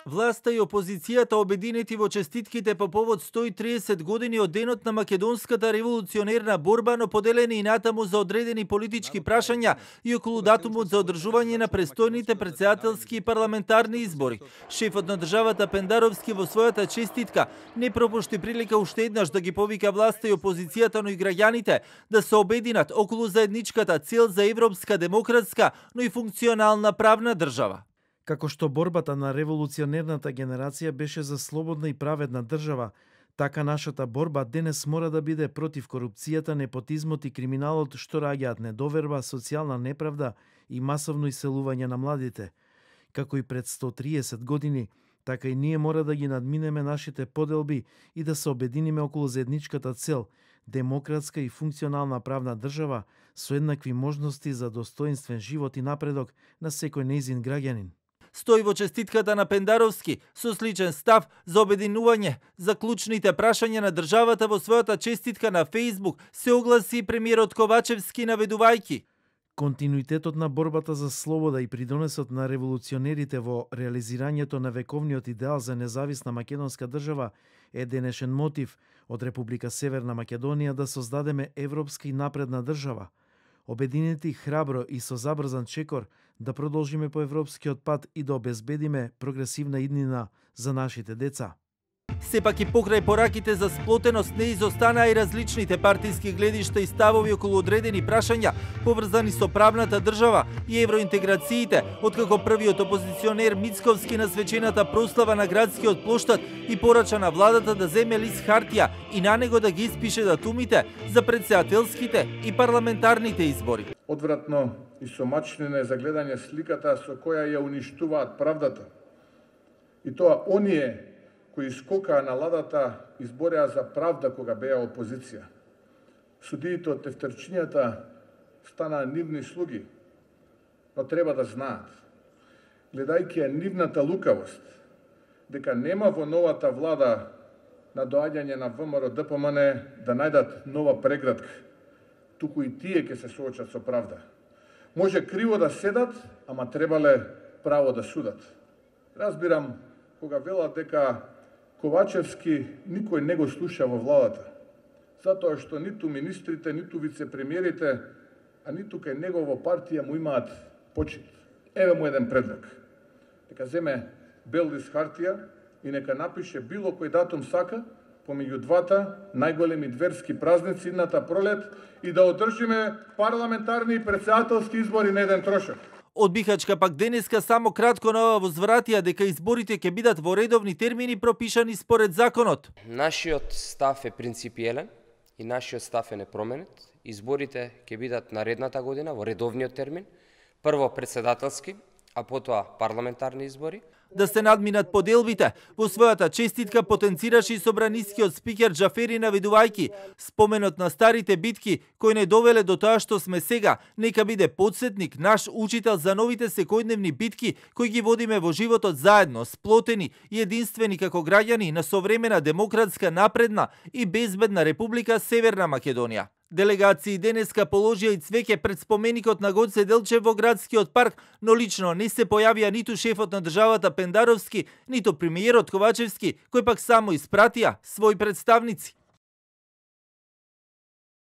Власта и опозицијата обединети во честитките по повод 130 години од денот на македонската револуционерна борба, но поделени и натаму за одредени политички прашања и околу датумот за одржување на престојните претседателски и парламентарни избори. Шефот на државата Пендаровски во својата честитка не пропушти прилика уште еднаш да ги повика власта и опозицијата, но и граѓаните да се обединат околу заедничката цел за европска, демократска, но и функционална правна држава. Како што борбата на револуционерната генерација беше за слободна и праведна држава, така нашата борба денес мора да биде против корупцијата, непотизмот и криминалот што раѓаат недоверба, социјална неправда и масовно иселување на младите. Како и пред 130 години, така и ние мора да ги надминеме нашите поделби и да се обединиме околу заедничката цел – демократска и функционална правна држава со еднакви можности за достоинствен живот и напредок на секој нејзин граѓанин. Стои во честитката на Пендаровски со сличен став за обединување за клучните прашања на државата. Во својата честитка на Фејсбук се огласи премиерот Ковачевски наведувајќи: континуитетот на борбата за слобода и придонесот на револуционерите во реализирањето на вековниот идеал за независна македонска држава е денешен мотив од Република Северна Македонија да создадеме европска и напредна држава. Обединети храбро и со забрзан чекор да продолжиме по европскиот пат и да обезбедиме прогресивна иднина за нашите деца. Сепак и покрај пораките за сплотеност не изостанаа и различните партиски гледишта и ставови околу одредени прашања поврзани со правната држава и евроинтеграциите, откако првиот опозиционер Мицковски на свечената прослава на градскиот плоштад и порача на владата да земе лист хартија и на него да ги испише датумите за претседателските и парламентарните избори. Одвратно и сомачнено е за гледање сликата со која ја уништуваат правдата. И тоа оние кои скокаа на ладата избореа за правда кога беа опозиција. Судиите од тефтерчињата станаа нивни слуги, но треба да знаат, гледајќи ја нивната лукавост, дека нема во новата влада на доаѓање на ВМРО ДПМН да најдат нова преградка, туку и тие ќе се соочат со правда. Може криво да седат, ама требале право да судат. Разбирам кога велат дека Ковачевски никој не го слуша во владата, затоа што ниту министрите, ниту вице-премиерите, а ниту кај него во партија му имаат почит. Еве му еден предлог. Нека земе бел лист хартија и нека напише било кој датум сака помеѓу двата најголеми дверски празници идната пролет и да одржиме парламентарни и претседателски избори на еден трошок. Од Бихачка пак денеска само кратко нова возвратија дека изборите ќе бидат во редовни термини пропишани според законот. Нашиот став е принципиелен и нашиот став е непроменет. Изборите ќе бидат наредната година во редовниот термин. Прво претседателски, а потоа парламентарни избори. Да се надминат поделбите, во својата честитка потенцираше и собранискиот спикер Џафери наведувајќи: споменот на старите битки кои не довеле до тоа што сме сега, нека биде подсетник, наш учител за новите секојдневни битки кои ги водиме во животот заедно, сплотени и единствени како граѓани на современа демократска, напредна и безбедна Република Северна Македонија. Делегации денеска положија и цвеќе пред споменикот на Гоце Делчев во градскиот парк, но лично не се појавија ниту шефот на државата Пендаровски, ниту премиерот Ковачевски, кој пак само испратија своји представници.